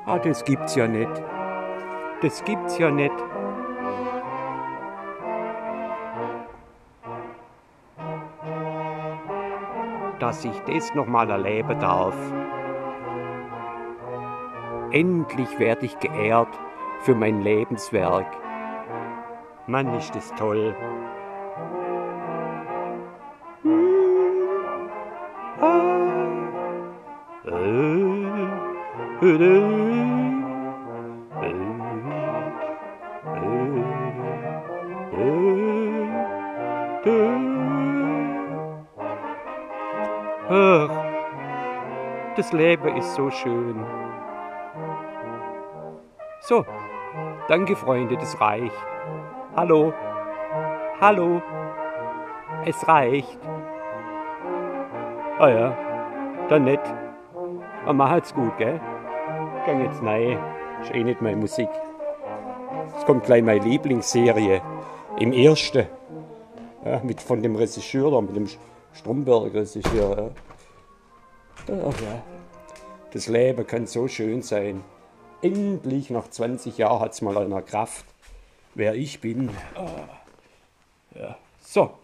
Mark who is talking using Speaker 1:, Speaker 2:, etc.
Speaker 1: Ah, das gibt's ja nicht. Das gibt's ja nicht. Dass ich das nochmal erleben darf. Endlich werde ich geehrt für mein Lebenswerk. Mann, ist das toll. Ach, das Leben ist so schön. So, danke Freunde, das reicht. Hallo, hallo, es reicht. Ah ja, dann nicht. Aber macht's gut, gell? Gang jetzt rein. Ist eh nicht meine Musik. Jetzt kommt gleich meine Lieblingsserie. Im ersten. Ja, von dem Regisseur da, mit dem Stromberg-Regisseur. Ja. Ach ja. Das Leben kann so schön sein. Endlich nach 20 Jahren hat es mal einer Kraft, wer ich bin. Ja. So.